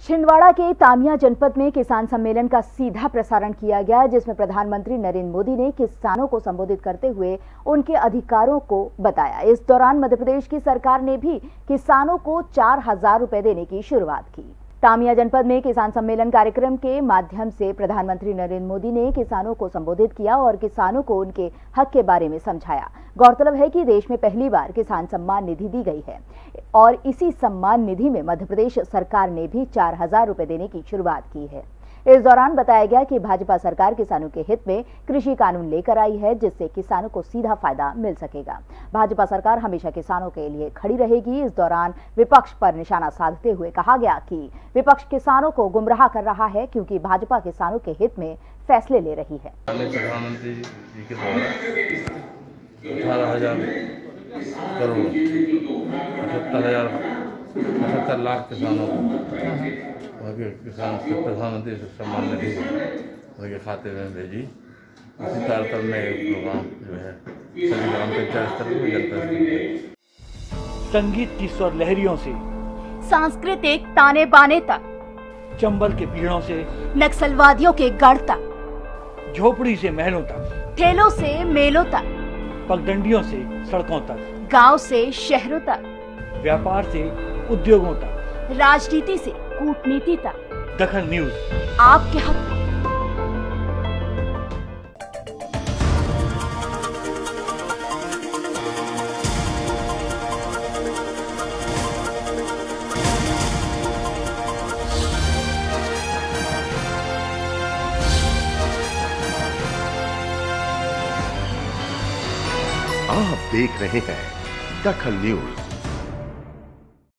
छिंदवाड़ा के तामिया जनपद में किसान सम्मेलन का सीधा प्रसारण किया गया, जिसमें प्रधानमंत्री नरेंद्र मोदी ने किसानों को संबोधित करते हुए उनके अधिकारों को बताया। इस दौरान मध्य प्रदेश की सरकार ने भी किसानों को 4,000 रुपए देने की शुरुआत की। तामिया जनपद में किसान सम्मेलन कार्यक्रम के माध्यम से प्रधानमंत्री नरेंद्र मोदी ने किसानों को संबोधित किया और किसानों को उनके हक के बारे में समझाया। गौरतलब है कि देश में पहली बार किसान सम्मान निधि दी गई है और इसी सम्मान निधि में मध्य प्रदेश सरकार ने भी 4,000 रुपए देने की शुरुआत की है। इस दौरान बताया गया कि भाजपा सरकार किसानों के हित में कृषि कानून लेकर आई है, जिससे किसानों को सीधा फायदा मिल सकेगा। भाजपा सरकार हमेशा किसानों के लिए खड़ी रहेगी। इस दौरान विपक्ष पर निशाना साधते हुए कहा गया कि विपक्ष किसानों को गुमराह कर रहा है, क्योंकि भाजपा किसानों के हित में फैसले ले रही है। प्रधानमंत्री जी के द्वारा 18,000 करोड़ 78 लाख किसानों को किसान प्रधानमंत्री सम्मान निधि उनके खाते में भेजी। इसी तारतम्य में प्रोग्राम जो है सभी ग्राम पंचायत स्तर पर जनता संगीत की स्वर लहरियों से सांस्कृतिक ताने बाने तक, चंबल के पीड़ों से नक्सलवादियों के गढ़ तक, झोपड़ी से महलों तक, ठेलों से मेलों तक, पगडंडियों से सड़कों तक, गांव से शहरों तक, व्यापार से उद्योगों तक, राजनीति से कूटनीति तक, दखल न्यूज आपके हक में। आप देख रहे हैं दखल न्यूज।